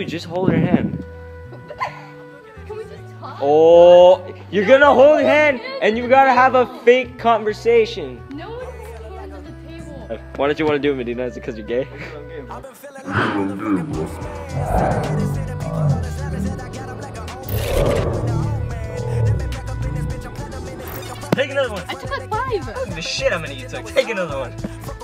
just hold her hand. Can we just talk? Oh, you're gonna hold her hand and you gotta have a fake conversation. No one has hands on the table. Why don't you want to do it, Medina? Is it because you're gay? Take another one. I took like 5. The shit how many you took. Take another one.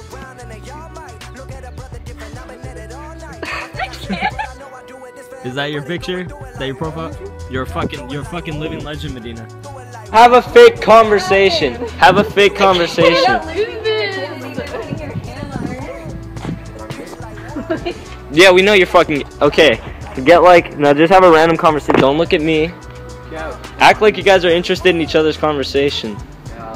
I can't. Is that your picture? Is that your profile? You're a fucking living legend, Medina. Have a fake conversation. Have a fake conversation. You're not losing. Yeah, we know you're fucking okay. Get like now, just have a random conversation. Don't look at me. Act like you guys are interested in each other's conversation. Yeah,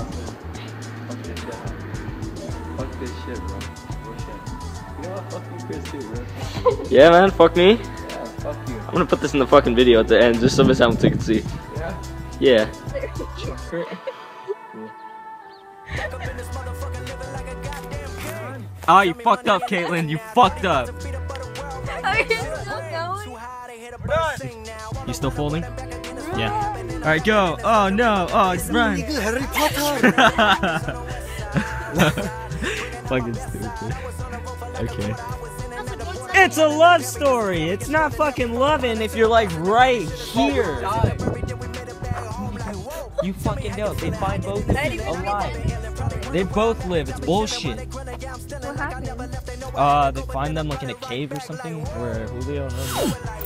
fuck this shit, bro. Bullshit. You know what? Fuck you, Chris, too, bro. Yeah, man. Fuck me. Yeah, fuck you. I'm gonna put this in the fucking video at the end, just so Miss Hamilton can see. Yeah? Yeah. Oh, you fucked up, Caitlin. You fucked up. Are you still going? You still folding? Yeah. Alright, go. Oh no. Oh, run. Harry Potter. Fucking stupid. Okay. It's a love story. It's not fucking loving if you're like right here. You fucking know. They find both of you alive. They both live. It's bullshit. What happened? They find them like in a cave or something where Julio knows.